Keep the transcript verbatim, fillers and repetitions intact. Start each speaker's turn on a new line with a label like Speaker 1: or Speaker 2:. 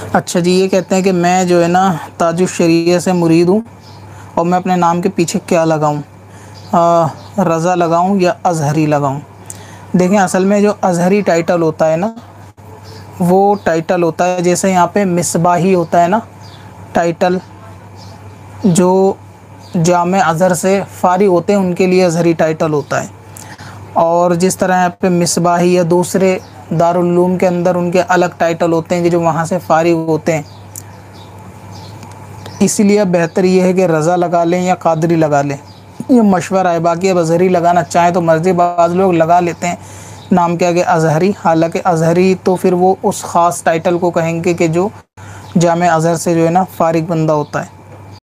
Speaker 1: अच्छा जी, ये कहते हैं कि मैं जो है ना ताजुश शरीयत से मुरीद हूँ और मैं अपने नाम के पीछे क्या लगाऊँ, रज़ा लगाऊँ या अज़हरी लगाऊँ। देखें, असल में जो अज़हरी टाइटल होता है ना, वो टाइटल होता है जैसे यहाँ पे मिसबाही होता है ना टाइटल, जो जामे अज़हर से फ़ारिग़ होते हैं उनके लिए अज़हरी टाइटल होता है। और जिस तरह यहाँ पे मिसबाही या दूसरे दारुल उलूम के अंदर उनके अलग टाइटल होते हैं कि जो वहाँ से फ़ारिग़ होते हैं। इसीलिए बेहतर ये है कि रज़ा लगा लें या क़ादरी लगा लें, ये मशवरा है। बाकी अब अज़हरी लगाना चाहें तो मर्ज़ी, बाज़ लोग लगा लेते हैं नाम के आगे अज़हरी, हालांकि अज़हरी तो फिर वो उस ख़ास टाइटल को कहेंगे कि जो जामे अज़हर से जो है ना फ़ारिग़ बंदा होता है।